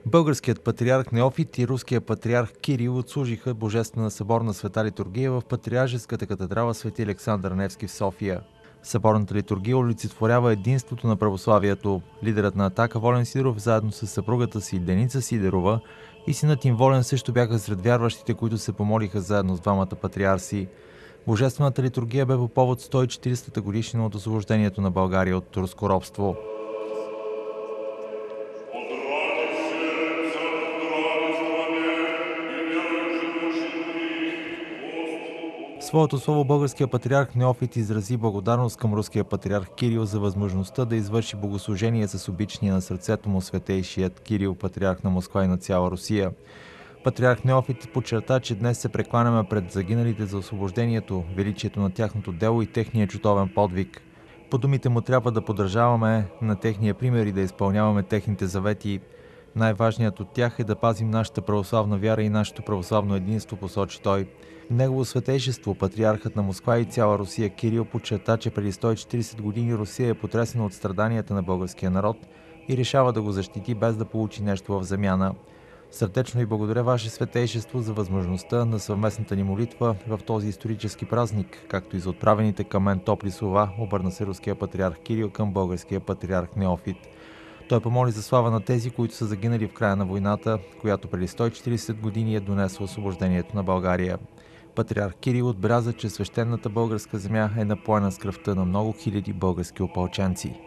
Българският патриарх Неофит и руският патриарх Кирил отслужиха Божествена съборна света литургия в Патриаршеската катедрала Свети Александър Невски в София. Съборната литургия олицетворява единството на православието. Лидерът на Атака Волен Сидеров заедно с съпругата си Деница Сидерова и синът им Волен също бяха сред вярващите, които се помолиха заедно с двамата патриарси. Божествената литургия бе по повод 140-та годишнина от освобождението на България от турско робство. В своето слово българския патриарх Неофит изрази благодарност към руския патриарх Кирил за възможността да извърши богослужение с обичния на сърцето му светейшият Кирил, патриарх на Москва и на цяла Русия. Патриарх Неофит подчерта, че днес се прекланяме пред загиналите за освобождението, величието на тяхното дело и техния чутовен подвиг. По думите му трябва да поддържаваме на техния пример и да изпълняваме техните завети. Най-важният от тях е да пазим нашата православна вяра и нашето православно единство, посочи той. Негово светейшество, патриархът на Москва и цяла Русия Кирил подчерта, че преди 140 години Русия е потресена от страданията на българския народ и решава да го защити без да получи нещо в замяна. Сърдечно и благодаря Ваше светейшество за възможността на съвместната ни молитва в този исторически празник, както и за отправените към мен топли слова, обърна се руския патриарх Кирил към българския патриарх Неофит. Той помоли за слава на тези, които са загинали в края на войната, която преди 140 години е донесла освобождението на България. Патриарх Кирил отбеляза, че свещената българска земя е напоена с кръвта на много хиляди български опълченци.